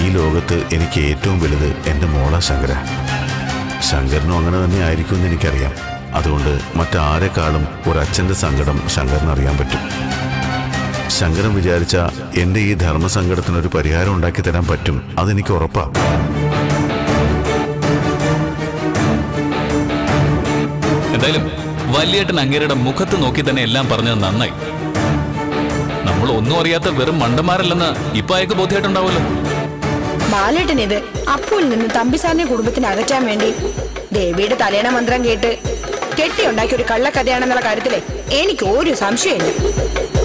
ലോകത്ത് എനിക്ക് ഏറ്റവും വലുത് എൻ്റെ മോളാ ശങ്കര. ശങ്കരനും അങ്ങനെ തന്നെ ആയിരിക്കുമെന്ന് എനിക്കറിയാം. അതുകൊണ്ട് മറ്റാരെക്കാളും ഒരച്ഛൻ്റെ സങ്കടം ശങ്കരന് അറിയാൻ പറ്റും. ശങ്കരൻ വിചാരിച്ച എൻ്റെ ഈ ധർമ്മസങ്കടത്തിനൊരു പരിഹാരം ഉണ്ടാക്കി തരാൻ പറ്റും. അതെനിക്ക് ഉറപ്പാണ്. എന്തായാലും വലിയേട്ടൻ അങ്ങേരുടെ മുഖത്ത് നോക്കി തന്നെ എല്ലാം പറഞ്ഞത് നന്നായി. നമ്മൾ ഒന്നും അറിയാത്ത വെറും മണ്ടന്മാരല്ലെന്ന് ഇപ്പൊ അയക്ക് ബോധ്യമായിട്ടുണ്ടാവുമല്ലോ. ബാലേട്ടൻ ഇത് അപ്പുവിൽ നിന്ന് തമ്പിസാറിനെ കുടുംബത്തിന് അകറ്റാൻ വേണ്ടി ദേവിയുടെ തലേണ മന്ത്രം കേട്ട് കെട്ടിയുണ്ടാക്കിയ ഒരു കള്ളക്കഥയാണെന്നുള്ള കാര്യത്തില് എനിക്ക് ഒരു സംശയമില്ല.